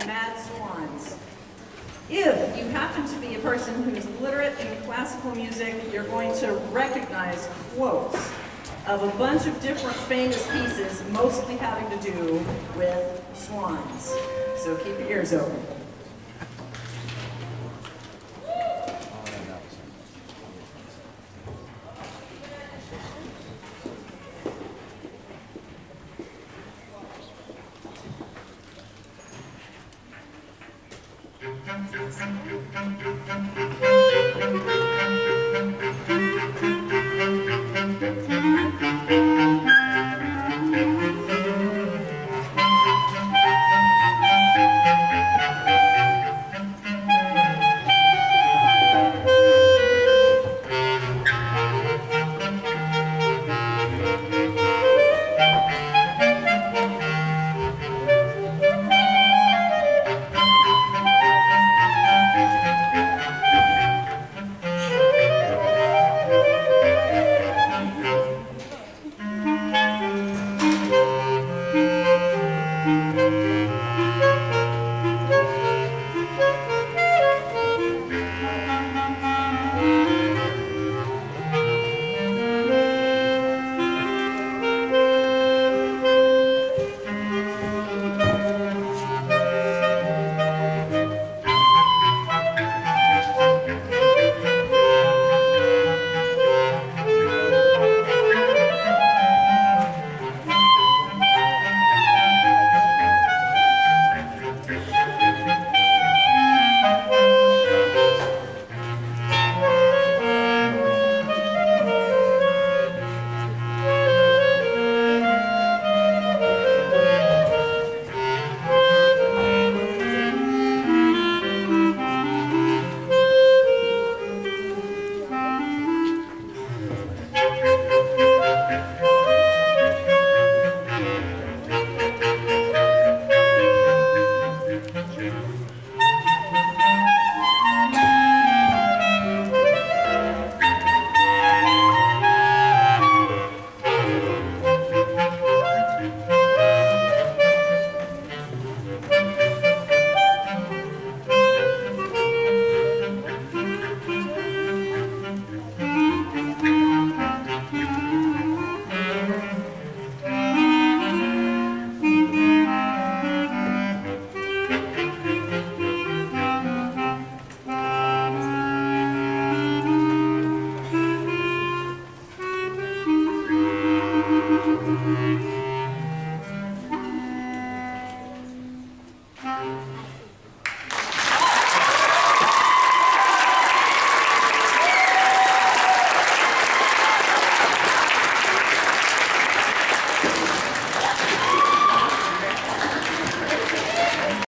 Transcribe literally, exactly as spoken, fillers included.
Mad Swans. If you happen to be a person who is literate in classical music, you're going to recognize quotes of a bunch of different famous pieces, mostly having to do with swans. So keep your ears open.